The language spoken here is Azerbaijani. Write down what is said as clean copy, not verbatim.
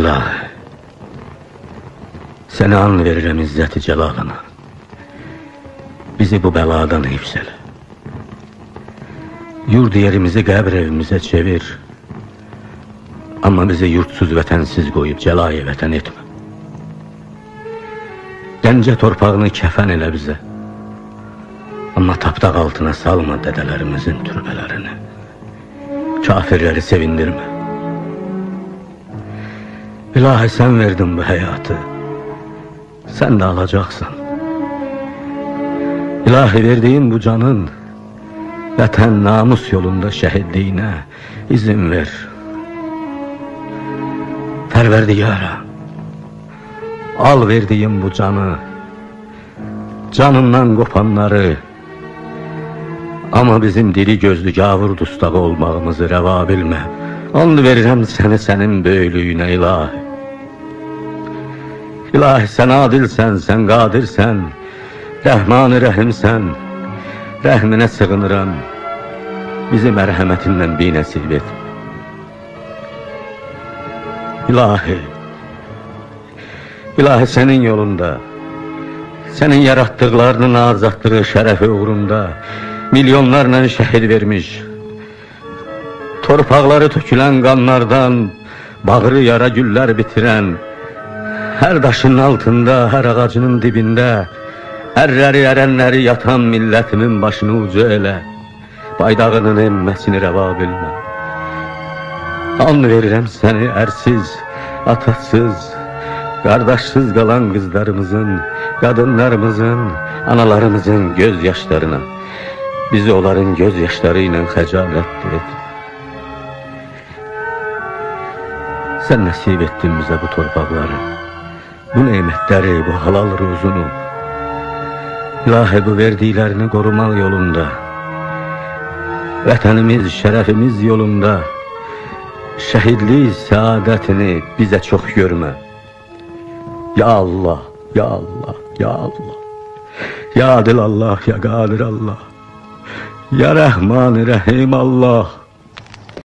İlahi, seni an verirəm izzəti cəlalına. Bizi bu bəladan hifz elə. Yurd yerimizi qəbr evimizə çevir. Amma bizi yurtsuz, vətənsiz qoyub cəlayə vətən etmə. Gəncə torpağını kəfən elə bizə. Amma tapdaq altına salma dədələrimizin türbələrini. Kafirləri sevindirmə. İlahi, sən verdin bu həyatı, sən də alacaqsan. İlahi, verdiyin bu canın vətən namus yolunda şəhidliyinə izin ver. Pərverdigara, al verdiyin bu canı, canından qopanları, amma bizim diri gözlü gavur dustağı olmağımızı rəva bilmə. And verirəm səni sənin böyüklüyünə İlahi. İlahi, sən adilsən, sən qadirsən, Rəhman-ı Rəhimsən, rəhminə sığınıram, bizi mərhəmətindən binəsib et. İlahi, İlahi, sənin yolunda, sənin yaratdıqlarının azadlığı şərəfi uğrunda milyonlarla şəhid vermiş, torpaqları tökülən qanlardan bağrı yara güllər bitirən, hər daşın altında, hər ağacının dibində ərləri, ərənləri yatan millətimin başını ucu elə, baydağının emməsini rəva bilmə. And verirəm səni ərsiz, atasız, qardaşsız qalan qızlarımızın, qadınlarımızın, analarımızın göz yaşlarına, bizi onların göz yaşları ilə xəcalət et. Sən nəsib etdin bizə bu torpaqları, bu neymətləri, bu halal ruzunu. İlahi, bu verdiklərini qorumaq yolunda, vətənimiz, şərəfimiz yolunda şəhidlik səadətini bizə çox görmə. Ya Allah, ya Allah, ya Allah, ya Adil Allah, ya Qadir Allah, ya Rəhman-ı Rəhim Allah.